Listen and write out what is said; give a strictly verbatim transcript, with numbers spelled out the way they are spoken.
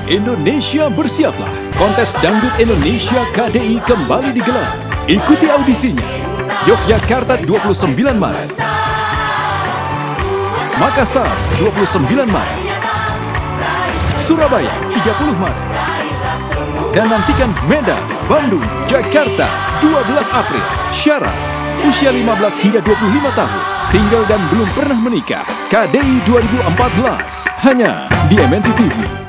Indonesia bersiaplah. Kontes Dangdut Indonesia K D I kembali digelar. Ikuti audisinya. Yogyakarta dua puluh sembilan Maret. Makassar dua puluh sembilan Maret. Surabaya tiga puluh Maret. Dan nantikan Medan, Bandung, Jakarta dua belas April. Syarat usia lima belas hingga dua puluh lima tahun, single dan belum pernah menikah. K D I dua ribu empat belas hanya di M N C T V.